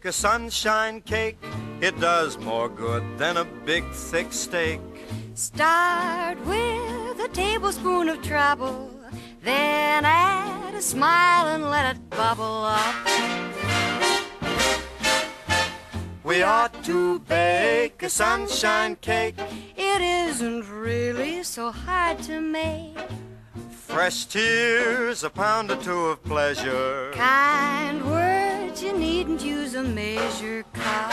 a sunshine cake. It does more good than a big thick steak. Start with a tablespoon of trouble, then add a smile and let it bubble up. We ought to bake a sunshine cake. It isn't really so hard to make. Fresh tears, a pound or two of pleasure. Kind words, you needn't use a measure cup.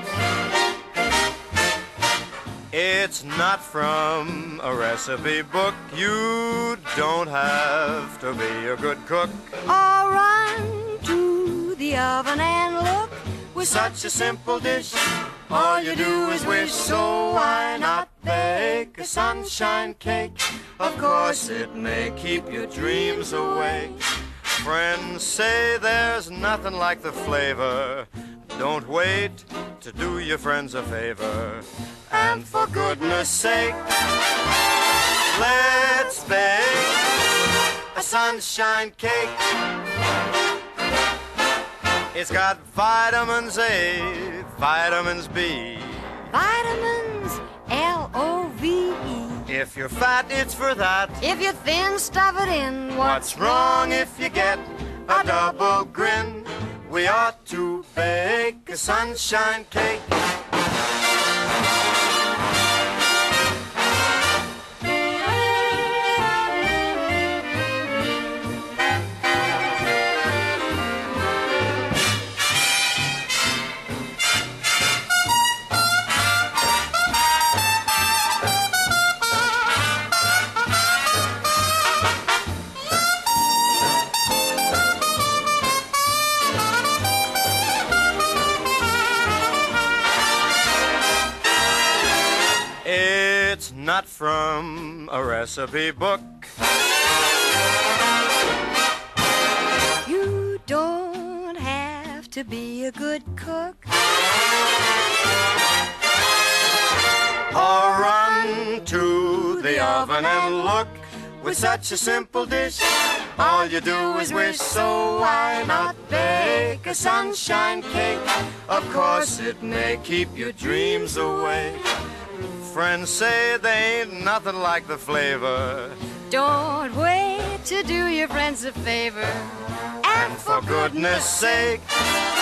It's not from a recipe book. You don't have to be a good cook. Or run to the oven and look. With such a simple dish, all you do is wish. So why not bake a sunshine cake? Of course it may keep your dreams awake. Friends say there's nothing like the flavor. Don't wait to do your friends a favor. And for goodness sake, let's bake a sunshine cake. It's got vitamins A, vitamins B, vitamins L-O-V-E. If you're fat, it's for that. If you're thin, stuff it in. What's wrong if you get a double grin? We ought to bake a sunshine cake. It's not from a recipe book. You don't have to be a good cook. Or run to the oven and look. With such a simple dish, all you do is wish. So why not bake a sunshine cake? Of course it may keep your dreams away. Friends say they ain't nothing like the flavor. Don't wait to do your friends a favor. And for goodness sake,